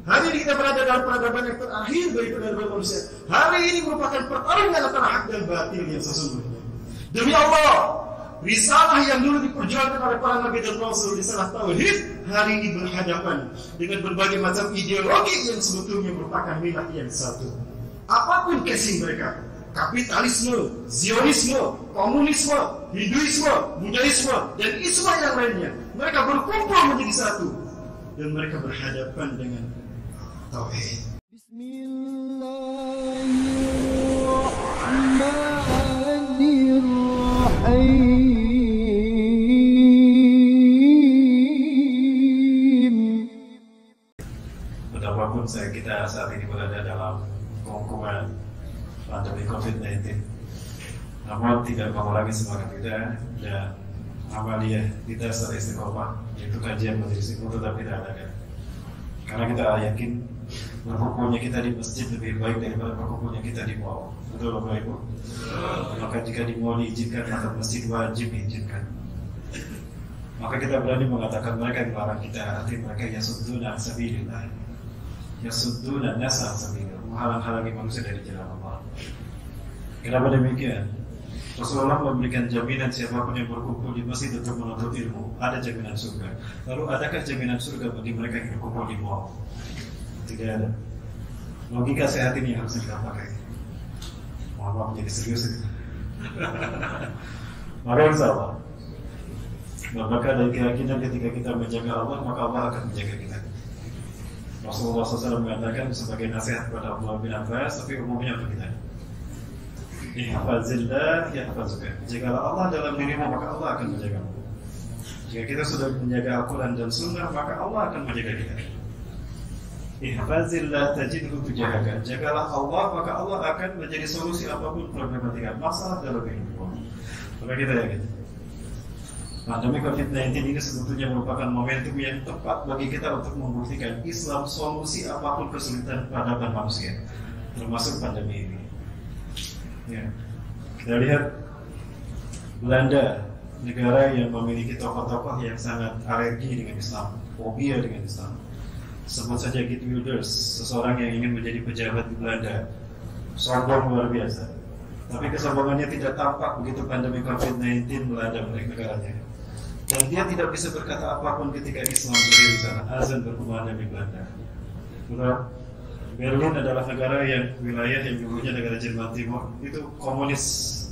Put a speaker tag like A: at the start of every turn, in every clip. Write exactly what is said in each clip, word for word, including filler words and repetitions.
A: Hari ini kita berada dalam peradaban yang terakhir dari peradaban manusia. Hari ini merupakan pertarungan antara hak dan batil yang sesungguhnya. Demi Allah, risalah yang dulu diperjuangkan oleh para nabi dan rasul, risalah tauhid, hari ini berhadapan dengan berbagai macam ideologi yang sebetulnya merupakan milah yang satu. Apapun casing mereka, kapitalisme, Zionisme, komunisme, Hinduisme, Buddhisme, dan Islam yang lainnya, mereka berkumpul menjadi satu dan mereka berhadapan dengan tauhid.
B: Bismillahirrahmanirrahim. Betapapun saya kita saat ini berada dalam kongkongan pandemi covid sembilan belas, namun tidak mengurangi semangat kita dan amaliyah kita secara istiqomah, yaitu kajian majelis ilmu tetap kita adakan. Karena kita yakin berkumpulnya kita di masjid lebih baik daripada berkumpulnya kita di mall. Betul Bapak Ibu? Maka jika di mall diizinkan, maka masjid wajib diizinkan. Maka kita berani mengatakan mereka dilarang kita, arti mereka yasudduna sabilillah, yasudduna nasa sabilillah, menghalang-halangi manusia dari jalan Allah. Kenapa demikian? Rasulullah memberikan jaminan siapapun yang berkumpul di masjid untuk menuntut ilmu, ada jaminan surga. Lalu adakah jaminan surga bagi mereka yang berkumpul di mall? Tidak ada. Logika sehat ini harus kita pakai. Mohon maaf menjadi serius ini. Maka insya Allah, maka dari keyakinan ketika kita menjaga Allah, maka Allah akan menjaga kita. Rasulullah shallallahu alaihi wasallam mengatakan sebagai nasihat kepada Abdullah bin Abbas, tapi umumnya untuk kita. Ihfazillah yahfazuka. Jikalau Allah dalam dirimu, maka Allah akan menjagamu. Jika kita sudah menjaga Al-Quran dan Sunnah, maka Allah akan menjaga kita. Ihfazillah tajidhu tujahaka. Jagalah Allah, maka Allah akan menjadi solusi apapun problematika masalah dalam hidupmu. Maka kita yakin pandemi covid sembilan belas ini sebetulnya merupakan momentum yang tepat bagi kita untuk membuktikan Islam solusi apapun kesulitan peradaban manusia, termasuk pandemi ini. Ya. Kita lihat Belanda, negara yang memiliki tokoh-tokoh yang sangat alergi dengan Islam, fobia dengan Islam. Sebut saja Geert Wilders, seseorang yang ingin menjadi pejabat di Belanda, sombong luar biasa. Tapi kesombongannya tidak tampak begitu pandemi covid sembilan belas melanda negaranya. Dan dia tidak bisa berkata apapun ketika Islam berdiri di sana. Azan berkumandang di Belanda. Betul? Berlin adalah negara yang wilayah yang dulunya negara Jerman Timur, itu komunis,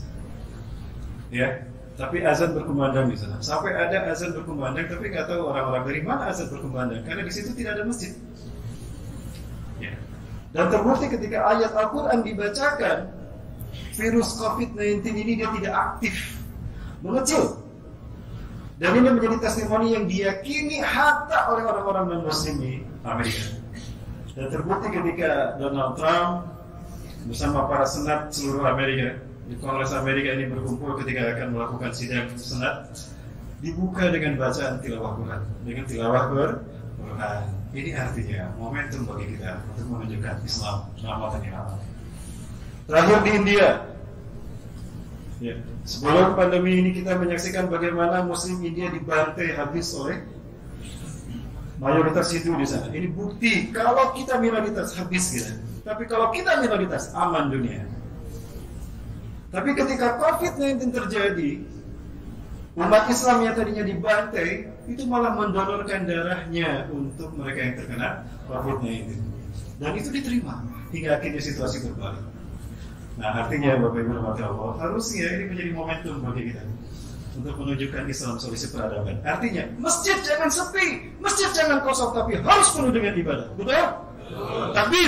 B: ya. Tapi azan berkumandang di sana. Sampai ada azan berkumandang, tapi nggak tahu orang-orang dari mana azan berkumandang, karena di situ tidak ada masjid. Ya. Dan terbukti ketika ayat Al-Quran dibacakan, virus covid sembilan belas ini dia tidak aktif, mengecil. Dan ini menjadi testimoni yang diyakini hatta oleh orang-orang non-Muslim di Amerika. Dan terbukti ketika Donald Trump bersama para senat seluruh Amerika di Kongres Amerika ini berkumpul ketika akan melakukan sidang senat, dibuka dengan bacaan tilawah Quran, dengan tilawah Quran. Ini artinya momentum bagi kita untuk menunjukkan Islam rahmatan lil alamin. Terakhir di India, ya, sebelum pandemi ini kita menyaksikan bagaimana Muslim India dibantai habis oleh mayoritas Hindu di sana. Ini bukti kalau kita minoritas habis kita. Tapi kalau kita minoritas aman dunia. Tapi ketika covid sembilan belas terjadi, umat Islam yang tadinya dibantai itu malah mendonorkan darahnya untuk mereka yang terkena covid sembilan belas. Dan itu diterima hingga akhirnya situasi berbalik. Nah, artinya Bapak Ibu rahmati Allah, harusnya ini menjadi momentum bagi kita untuk menunjukkan Islam solusi peradaban. Artinya, masjid jangan sepi, masjid jangan kosong, tapi harus penuh dengan ibadah. Betul? Betul. Takbir.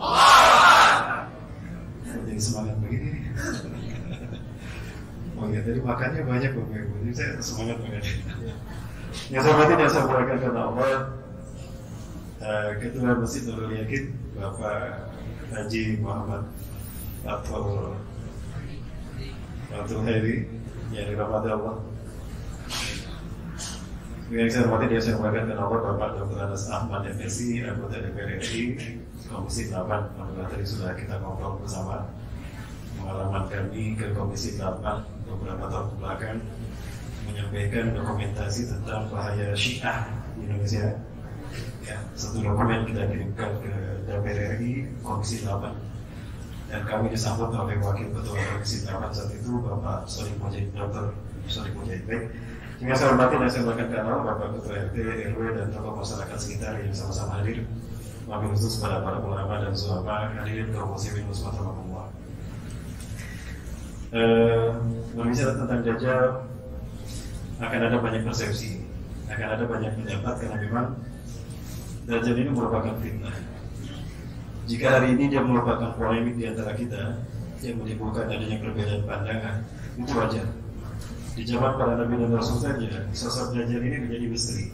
B: Jadi semangat begini. Oh ya, tadi makannya banyak Bapak Ibu. Jadi saya semangat banget. Yang saya berarti yang saya berikan karena Allah, uh, Ketua Masjid Nurul Yakin, Bapak Haji Muhammad Fathul Fathul Heri, yang dirahmati Allah. Yang saya hormati dia saya berikan karena Allah, Bapak Doktor Anas Ahmad M Si, anggota D P R R I, Komisi delapan. Alhamdulillah tadi sudah kita ngobrol bersama pengalaman kami ke Komisi delapan beberapa tahun belakang, menyampaikan dokumentasi tentang bahaya Syiah di Indonesia. ya, satu dokumen kita kirimkan ke D P R R I Komisi delapan, dan kami disambut oleh Wakil Ketua Komisi delapan saat itu Bapak Sodik Mujahid, Doktor Sodik Mujahid. Baik, yang saya hormati dan saya berikan kenal Bapak Ketua R T, R W dan tokoh masyarakat sekitar yang sama-sama hadir. Wabil khusus pada para ulama dan ulama hadirin kaum muslimin muslimat rahimahumullah. Uh, berbicara tentang Dajjal akan ada banyak persepsi, akan ada banyak pendapat, karena memang Dajjal ini merupakan fitnah. Jika hari ini dia merupakan polemik di antara kita yang menimbulkan adanya perbedaan pandangan, itu wajar. Di zaman para nabi dan rasul saja sosok Dajjal ini menjadi misteri.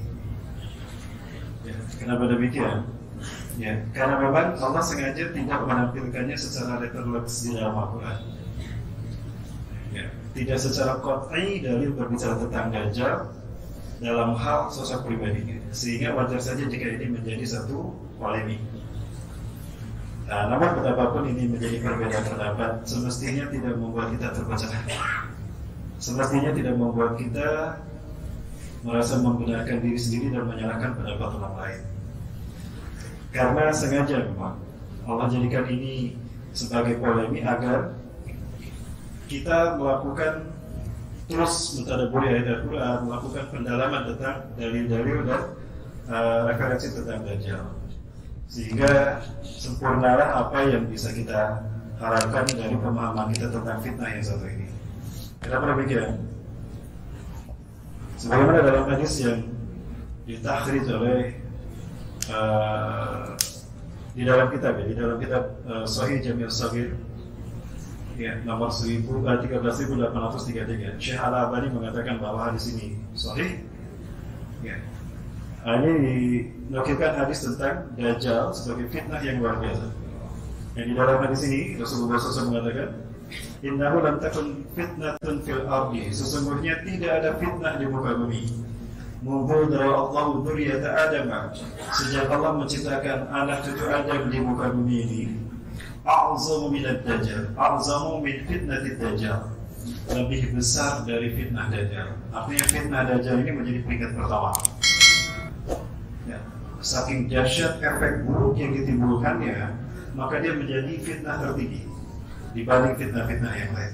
B: Ya, kenapa demikian? Ya, karena memang Allah sengaja tidak menampilkannya secara letterless di dalam Al-Quran. Ya, tidak secara qat'i dalil berbicara tentang Dajjal dalam hal sosok pribadinya, sehingga wajar saja jika ini menjadi satu polemik. Nah, namun betapapun ini menjadi perbedaan pendapat, semestinya tidak membuat kita terpecah. Semestinya tidak membuat kita merasa membenarkan diri sendiri dan menyalahkan pendapat orang lain. Karena sengaja memang Allah jadikan ini sebagai polemik agar kita melakukan terus mentadabburi ayat Al-Quran, melakukan pendalaman tentang dalil-dalil dan uh, referensi tentang Dajjal, sehingga sempurnalah apa yang bisa kita harapkan dari pemahaman kita tentang fitnah yang satu ini. Kenapa demikian? Sebagaimana dalam hadis yang ditakhrij oleh uh, di dalam kitab ya, di dalam kitab uh, Sahih Jami' As-Saghir ya, nomor tiga belas ribu delapan ratus tiga puluh tiga, Syekh Al-Albani mengatakan bahwa hadis ini sahih. Ya. Nah, ini dinukilkan hadis tentang Dajjal sebagai fitnah yang luar biasa. Yang di dalam hadis ini Rasulullah shallallahu alaihi wasallam mengatakan, Innahu lam takun fitnatun fil ardi. Sesungguhnya tidak ada fitnah di muka bumi. Mundu darallahu dzurriyyata Adam. Sejak Allah menciptakan anak cucu Adam di muka bumi ini, a'zamu minad dajjal, a'zamu min fitnatid dajjal. Lebih besar dari fitnah Dajjal. Artinya fitnah Dajjal ini menjadi peringkat pertama. Ya. Saking dahsyat efek buruk yang ditimbulkannya, maka dia menjadi fitnah tertinggi dibanding fitnah-fitnah yang lain.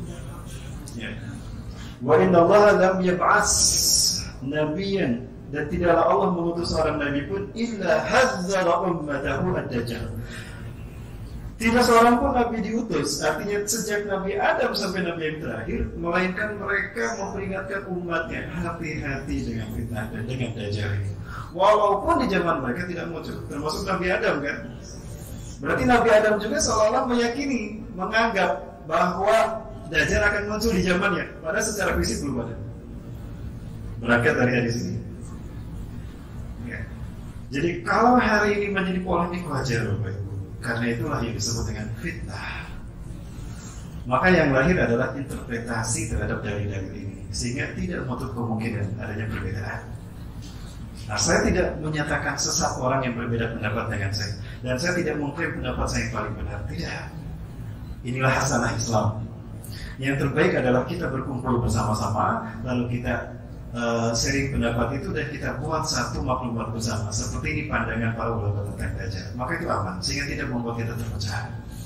B: Ya. Wa inna Allah lam yab'as nabiyan, dan tidaklah Allah mengutus seorang nabi pun illa hazzara ummatahu ad-dajjal. Tidak seorang pun nabi diutus, artinya sejak Nabi Adam sampai Nabi yang terakhir, melainkan mereka memperingatkan umatnya hati-hati dengan fitnah dan dengan Dajjal ini. Walaupun di zaman mereka tidak muncul, termasuk Nabi Adam kan. Berarti Nabi Adam juga seolah-olah meyakini, menganggap bahwa Dajjal akan muncul di zamannya, padahal secara fisik belum ada. Berangkat dari hadis ini. Ya. Jadi kalau hari ini menjadi polemik, wajar Bapak Ibu. Karena itulah yang disebut dengan fitnah. Maka yang lahir adalah interpretasi terhadap dalil-dalil ini, sehingga tidak menutup kemungkinan adanya perbedaan. Nah, saya tidak menyatakan sesat orang yang berbeda pendapat dengan saya, dan saya tidak mengklaim pendapat saya yang paling benar. Tidak. Inilah hasanah Islam. Yang terbaik adalah kita berkumpul bersama-sama, lalu kita uh, sharing pendapat itu, dan kita buat satu maklumat bersama. Seperti ini pandangan para ulama tentang Dajjal. Maka itu aman, sehingga tidak membuat kita terpecah.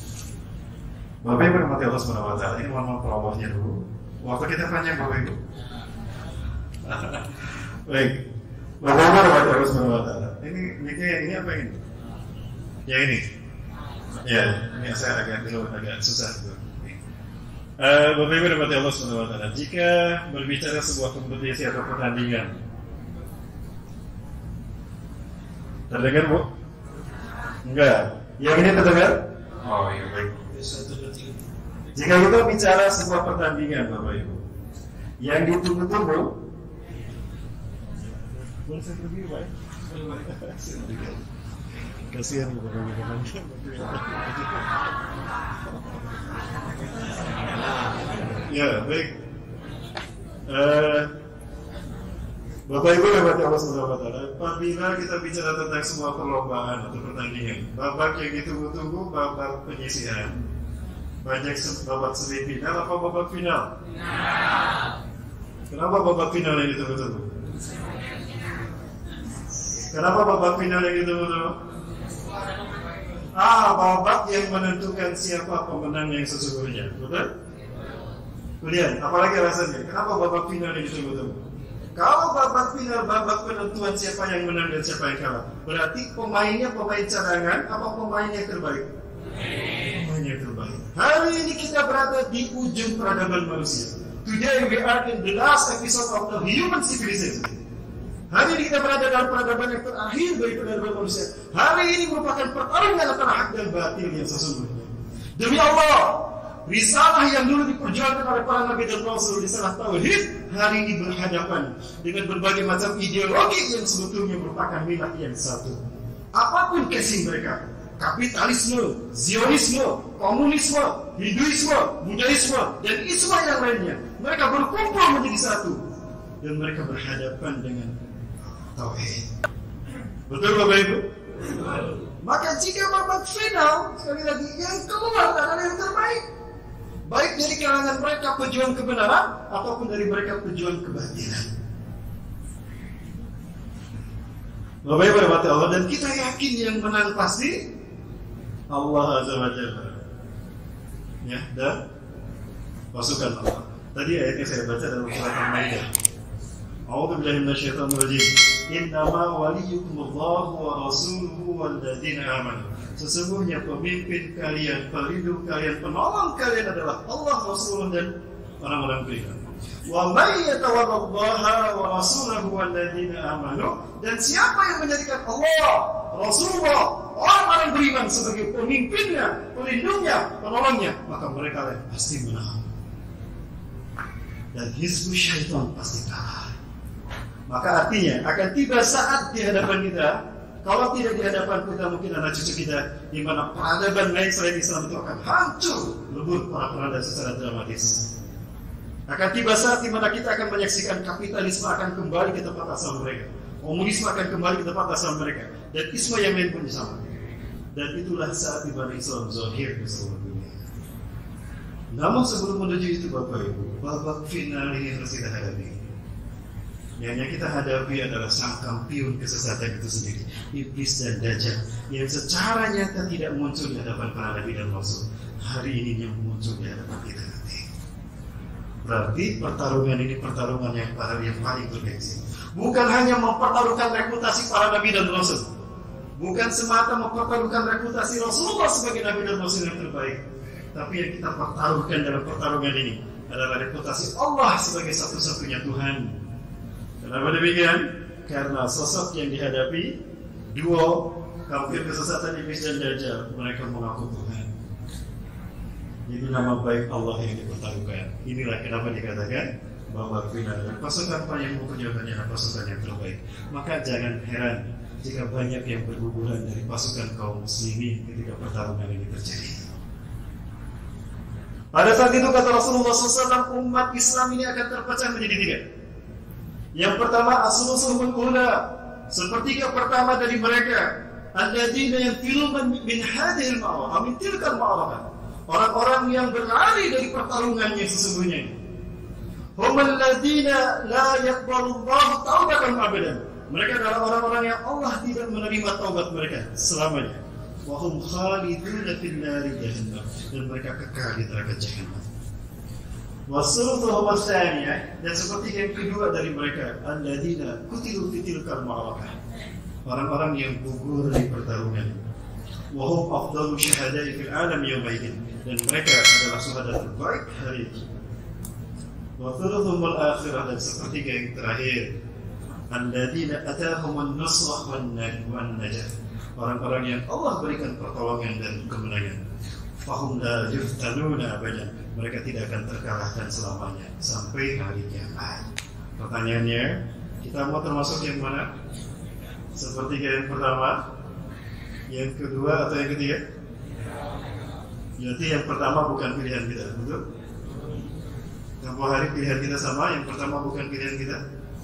B: Bapak Ibu rahmati Allah subhanahu wa taala, ini mohon maaf perawahnya dulu. Waktu kita panjang Bapak Ibu. Baik. Bapak Ibu rahmati Allah subhanahu wa taala. Ini miknya ini apa ini? Ya ini. Ya, ini saya agak dulu agak susah gitu. Uh, Bapak Ibu rahmati Allah subhanahu wa taala, jika berbicara sebuah kompetisi atau pertandingan, terdengar Bu? Enggak. Yang ini terdengar? Oh iya baik. Jika kita bicara sebuah pertandingan Bapak Ibu, yang ditunggu-tunggu, boleh saya pergi Pak? Kasihan Bapak Ibu. Ya baik. Uh, Bapak Ibu rahmati Allah subhanahu wa taala, apabila kita bicara tentang sebuah perlombaan atau pertandingan, babak yang ditunggu-tunggu babak penyisihan, banyak babak semifinal atau babak final? Final. Kenapa babak final yang ditunggu-tunggu? Kenapa babak final yang ditunggu tuh? Ah, babak yang menentukan siapa pemenang yang sesungguhnya, betul? Kemudian, apalagi alasannya? Kenapa babak final yang ditunggu-tunggu? Kalau babak final, babak penentuan siapa yang menang dan siapa yang kalah, berarti pemainnya pemain cadangan apa pemain yang terbaik? Pemain yang terbaik. Hari ini kita berada di ujung peradaban manusia. Today we are in the last episode of the human civilization. Hari ini kita berada dalam peradaban yang terakhir dari peradaban manusia. Hari ini merupakan pertarungan antara hak dan batil yang sesungguhnya. Demi Allah, risalah yang dulu diperjuangkan oleh para nabi dan rasul, risalah tauhid, hari ini berhadapan dengan berbagai macam ideologi yang sebetulnya merupakan milah yang satu. Apapun casing mereka, kapitalisme, Zionisme, komunisme, Hinduisme, Buddhisme, dan Islam yang lainnya, mereka berkumpul menjadi satu dan mereka berhadapan dengan tauhid. Betul Bapak Ibu? Maka jika babak final, sekali lagi yang keluar adalah yang terbaik, baik dari kalangan mereka pejuang kebenaran ataupun dari mereka pejuang kebatilan. Bapak Ibu rahmati Allah, dan kita yakin yang menang pasti Allah Azza wa Jalla. Ya, dan pasukan Allah. Tadi ayatnya saya baca dalam surat Al-Maidah. A'udzu billahi minasyaitonir rajim. Innama waliyukumullahu wa rasuluhu walladzina amanu. Sesungguhnya pemimpin kalian, pelindung kalian, penolong kalian adalah Allah, Rasulullah dan orang-orang beriman. Wa may yatawallallaha wa rasulahu walladzina amanu, dan siapa yang menjadikan Allah, Rasulullah, orang-orang beriman sebagai pemimpinnya, pelindungnya, penolongnya, maka mereka pasti menang. Dan hizbu syaitan pasti kalah. Maka artinya akan tiba saat di hadapan kita, kalau tidak di hadapan kita, mungkin anak cucu kita, di mana peradaban lain selain Islam itu akan hancur, lebur para peradaban secara dramatis. Akan tiba saat di mana kita akan menyaksikan kapitalisme akan kembali ke tempat asal mereka, komunisme akan kembali ke tempat asal mereka, dan Islam yang lain pun sama. Dan itulah saat di mana Islam zahir di seluruh dunia. Namun sebelum menuju itu Bapak Ibu, babak final ini harus kita hadapi. Yang kita hadapi adalah sang kampiun kesesatan itu sendiri, iblis dan dajjal, yang secara nyata tidak muncul di hadapan para nabi dan rasul. Hari ini yang muncul di hadapan kita nanti. Berarti pertarungan ini pertarungan yang yang paling bergengsi. Bukan hanya mempertaruhkan reputasi para nabi dan rasul, bukan semata mempertaruhkan reputasi Rasulullah sebagai nabi dan rasul yang terbaik, tapi yang kita pertaruhkan dalam pertarungan ini adalah reputasi Allah sebagai satu-satunya Tuhan. Kenapa demikian? Karena sosok yang dihadapi, duo kafir kesesatan iblis dan dajjal, mereka mengaku Tuhan. Ini nama baik Allah yang dipertaruhkan. Inilah kenapa dikatakan bahwa final dan pasukan yang memperjuangkannya adalah pasukan yang terbaik. Maka jangan heran jika banyak yang berguguran dari pasukan kaum muslimin ketika pertarungan ini terjadi. Pada saat itu kata Rasulullah shallallahu alaihi wasallam, umat Islam ini akan terpecah menjadi tiga. Yang pertama as-sulusul ula, sepertiga pertama dari mereka, alladzina yanfiruna min hadhil ma'arah, min tilkal ma'arah. Orang-orang yang berlari dari pertarungan yang sesungguhnya. Hum alladzina la yaqbalullahu taubatan abadan. Mereka adalah orang-orang yang Allah tidak menerima taubat mereka selamanya. Wa hum khaliduna fil nari jahannam, dan mereka kekal di neraka jahanam. Wasulutuhum as-saniyah, dan seperti yang kedua dari mereka, alladzina qutilu fi tilkal ma'arakah, orang-orang yang gugur di pertarungan. Wa hum afdalu syuhada'i fil alam yawmaidin, dan mereka adalah syuhada terbaik hari ini. Wa thuluthum al-akhirah, dan sepertiga yang terakhir, alladzina atahum an-nasrah wan najah, orang-orang yang Allah berikan pertolongan dan kemenangan. Fahum la yuftanuna abadan, mereka tidak akan terkalahkan selamanya sampai hari kiamat. Pertanyaannya, kita mau termasuk yang mana? Seperti yang pertama, yang kedua, atau yang ketiga? Jadi yang pertama bukan pilihan kita, betul? Tempoh hari pilihan kita sama, yang pertama bukan pilihan kita.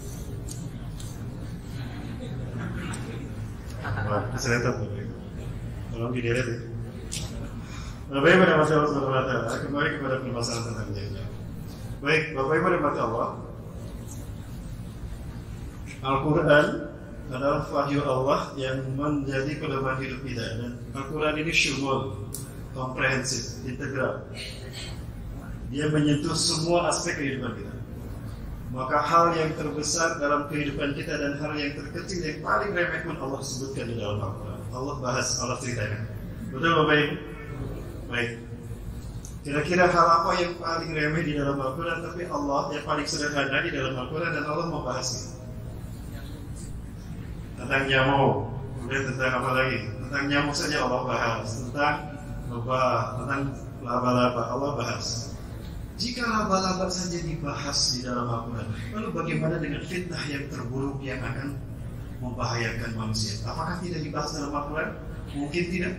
B: Wah, saya tahu. Tolong dilihat ya. Bapak Ibu dan masalah subhanahu wa ta'ala, kembali kepada permasalahan tentang jahiliyah. Baik, Bapak Ibu dan masalah Allah, Al-Quran adalah wahyu Allah yang menjadi pedoman hidup kita, dan Al-Quran ini syumul, komprehensif, integral. Dia menyentuh semua aspek kehidupan kita. Maka hal yang terbesar dalam kehidupan kita dan hal yang terkecil yang paling remeh pun Allah sebutkan di dalam Al-Quran. Allah bahas, Allah ceritakan. Betul Bapak Ibu? Baik. Kira-kira hal apa yang paling remeh di dalam Al-Quran, tapi Allah yang paling sederhana di dalam Al-Quran, dan Allah membahasnya. Tentang nyamuk, kemudian tentang apa lagi? Tentang nyamuk saja Allah bahas. Tentang lebah, tentang laba-laba Allah bahas. Jika laba-laba saja dibahas di dalam Al-Quran, lalu bagaimana dengan fitnah yang terburuk yang akan membahayakan manusia? Apakah tidak dibahas dalam Al-Quran? Mungkin tidak.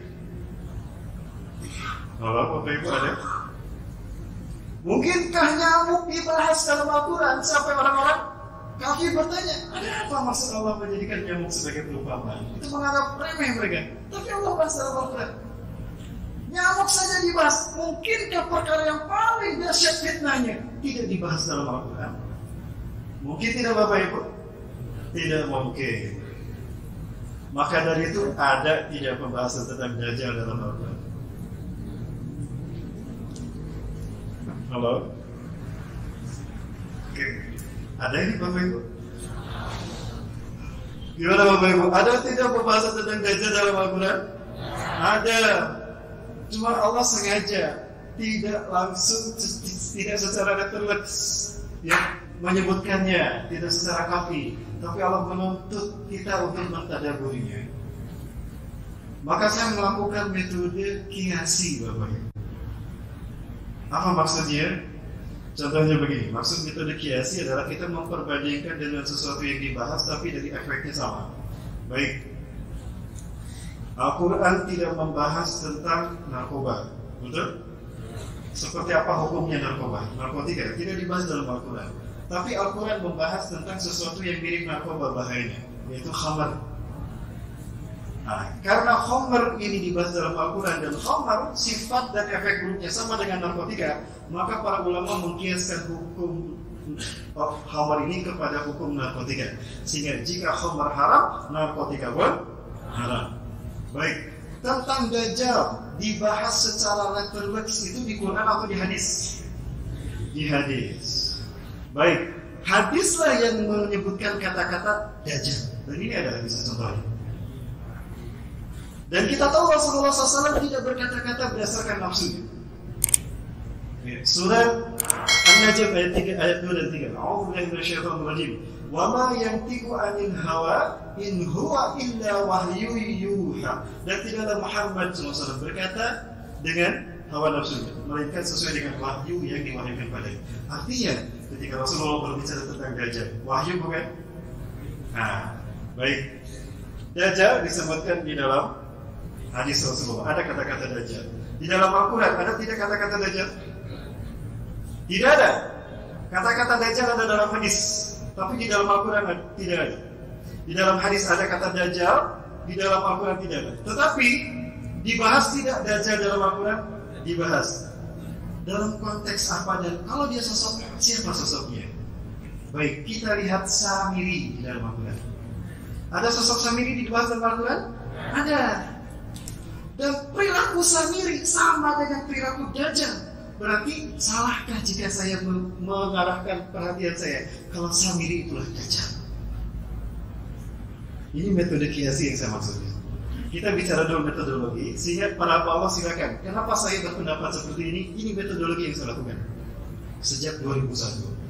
B: Kalau Bapak Ibu ada? Mungkinkah nyamuk dibahas dalam Al-Quran sampai orang-orang kafir bertanya, ada apa maksud Allah menjadikan nyamuk sebagai perumpamaan? Itu menganggap remeh mereka. Tapi Allah bahas dalam Al-Quran. Nyamuk saja dibahas. Mungkinkah perkara yang paling dahsyat fitnahnya tidak dibahas dalam Al-Quran? Mungkin tidak Bapak Ibu? Tidak mungkin. Maka dari itu ada tidak pembahasan tentang Dajjal dalam Al-Quran. Halo? Oke. Ada ini Bapak Ibu? Gimana Bapak Ibu? Ada tidak pembahasan tentang Dajjal dalam Al-Quran? Ada. Cuma Allah sengaja tidak langsung, tidak secara letterless ya, menyebutkannya, tidak secara kafi, tapi Allah menuntut kita untuk mentadaburinya. Maka saya melakukan metode kiasi Bapak Ibu. Apa maksudnya? Contohnya begini, maksud metode kiasi adalah kita memperbandingkan dengan sesuatu yang dibahas tapi dari efeknya sama. Baik, Al-Quran tidak membahas tentang narkoba, betul? Seperti apa hukumnya narkoba? Narkotika tidak dibahas dalam Al-Quran. Tapi Al-Quran membahas tentang sesuatu yang mirip narkoba bahayanya, yaitu khamar. Nah, karena khamar ini dibahas dalam Al-Quran, dan khamar sifat dan efek buruknya sama dengan narkotika, maka para ulama mengkiaskan hukum khamar ini kepada hukum narkotika. Sehingga jika khamar haram, narkotika pun haram. Baik, tentang Dajjal dibahas secara letterless itu di Quran atau di hadis? Di hadis. Baik, hadislah yang menyebutkan kata-kata Dajjal. Dan ini ada hadis contohnya. Dan kita tahu Rasulullah shallallahu alaihi wasallam tidak berkata-kata berdasarkan nafsunya. Surah An-Najm ayat tiga, ayat dua dan tiga. A'udzubillahi minasyaitonir rajim. Wa ma yantiqu 'anil hawa in huwa illa wahyu yuha. Dan tidaklah Muhammad shallallahu alaihi wasallam berkata dengan hawa nafsunya, melainkan sesuai dengan wahyu yang diwahyukan padanya. Artinya, ketika Rasulullah berbicara tentang Dajjal, wahyu bukan? Nah, baik. Dajjal disebutkan di dalam hadis Rasulullah. Ada kata-kata Dajjal. Di dalam Al-Quran ada tidak kata-kata Dajjal? Tidak ada. Kata-kata Dajjal ada dalam hadis, tapi di dalam Al-Quran tidak ada. Di dalam hadis ada kata Dajjal, di dalam Al-Quran tidak ada. Tetapi dibahas tidak Dajjal dalam Al-Quran? Dibahas. Dalam konteks apa dan kalau dia sosok, siapa sosoknya? Baik, kita lihat Samiri di dalam Al-Quran. Ada sosok Samiri dibahas dalam Al-Quran? Ada. Dan perilaku Samiri sama dengan perilaku Dajjal. Berarti salahkah jika saya mengarahkan perhatian saya kalau Samiri itulah Dajjal? Ini metode kiasi yang saya maksudnya. Kita bicara dulu metodologi, sehingga para Allah silakan. Kenapa saya berpendapat seperti ini? Ini metodologi yang saya lakukan sejak dua ribu satu.